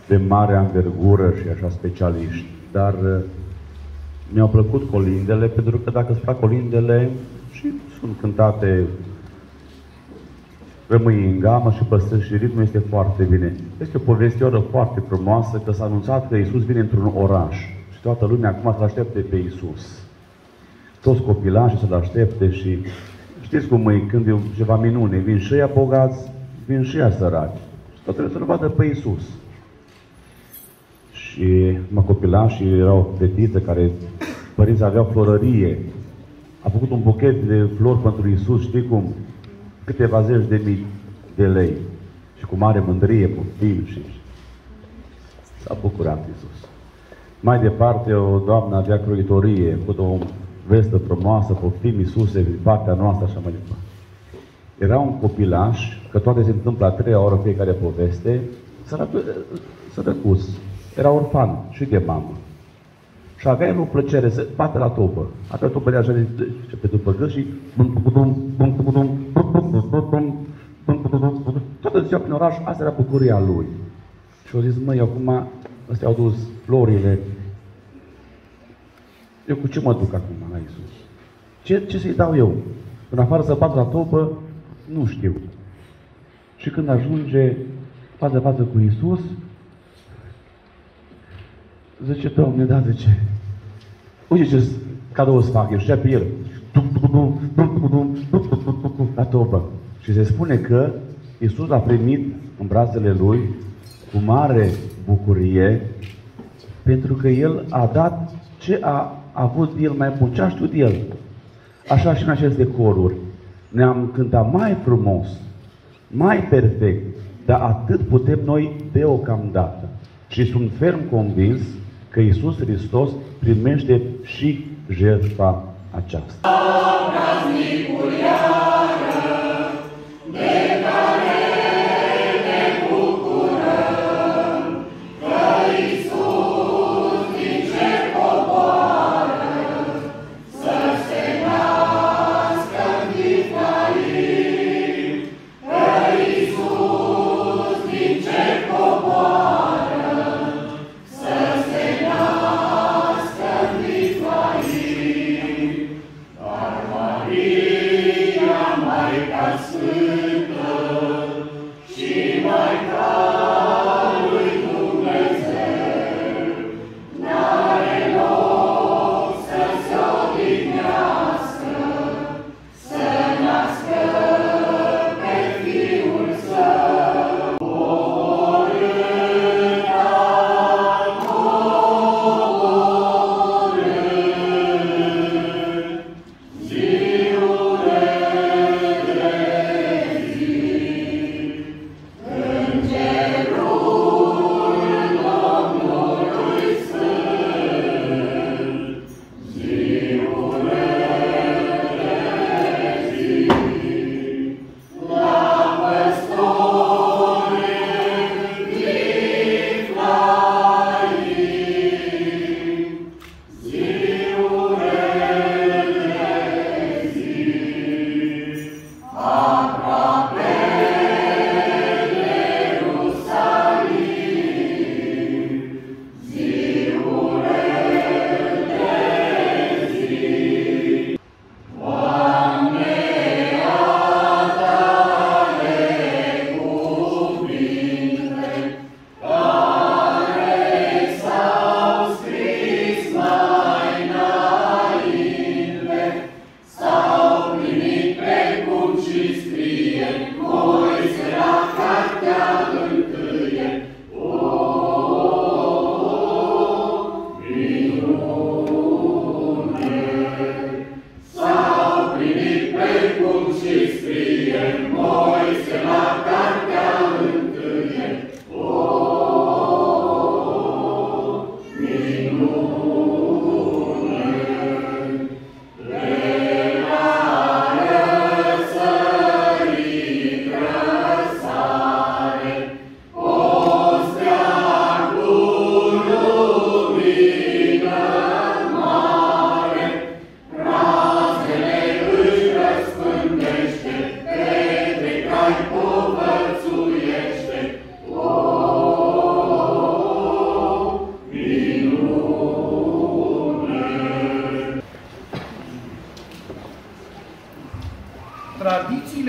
de mare anvergură și așa specialiști, dar mi-au plăcut colindele, pentru că dacă îți plac colindele și sunt cântate, rămâi în gamă și păstrezi și ritmul, este foarte bine. Este o povestioară foarte frumoasă că s-a anunțat că Iisus vine într-un oraș și toată lumea acum să-L aștepte pe Iisus. Toți copilașii să-L aștepte și știți cum e când e ceva minune, vin și ăia bogați, vin și ăia săraci. Și tot trebuie să-L vadă pe Iisus. Și copilașii era o fetiță care părinții aveau florărie. A făcut un buchet de flori pentru Iisus, știi cum? Câteva zeci de mii de lei. Și cu mare mândrie, poftim și s-a bucurat Iisus. Mai departe, o doamnă avea croitorie, cu o vestă frumoasă, poftim Iisuse, din partea noastră, așa mai departe. Era un copilaș, că toate se întâmplă a 3-a oră fiecare poveste, sărăcus. Era orfan și de mamă. Și avea el o plăcere să bate la topă. Avea topă de așa pe după gât și toată ziua prin oraș, asta era bucuria lui. Și au zis, măi, acum ăstea au dus florile. Eu cu ce mă duc acum la Iisus? Ce să-i dau eu? În afară să bat la topă, nu știu. Și când ajunge față cu Iisus, zice, Doamne, da, zice, uite ce cadou îți fac eu, și pe el, la topă. Și se spune că Iisus l-a primit în brațele lui cu mare bucurie, pentru că el a dat ce a avut el mai bun, ce a știut el. Așa și în aceste coruri. Ne-am cântat mai frumos, mai perfect, dar atât putem noi deocamdată. Și sunt ferm convins că Iisus Hristos primește și jertfa aceasta. Maria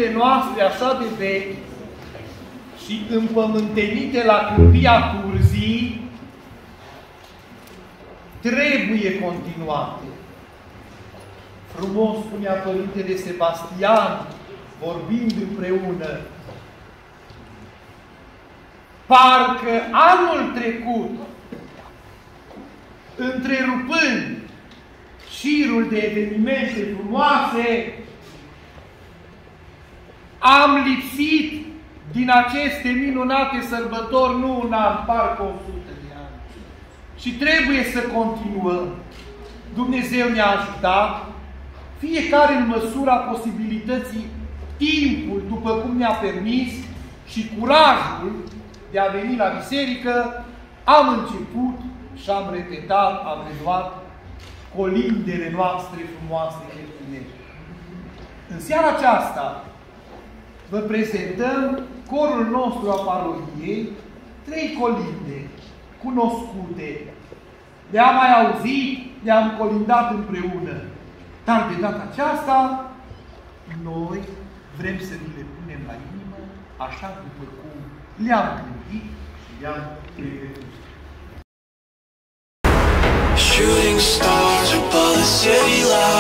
noastre așa de vechi și împământenite la câmpia Turzii trebuie continuate. Frumos spunea Părintele Sebastian, vorbind împreună, parcă anul trecut, întrerupând șirul de evenimente frumoase, am lipsit din aceste minunate sărbători nu un an, parcă 100 de ani. Și trebuie să continuăm. Dumnezeu ne-a ajutat, fiecare în măsura posibilității, timpul după cum ne-a permis și curajul de a veni la biserică, am început și am repetat, am reluat colindele noastre frumoase creștinești. În seara aceasta vă prezentăm corul nostru a parohiei, 3 colinde cunoscute. Le-am mai auzit, le-am colindat împreună. Dar de data aceasta, noi vrem să vi le punem la inimă, așa după cum le-am gândit și le-am pregătit. Shooting stars above the city lights.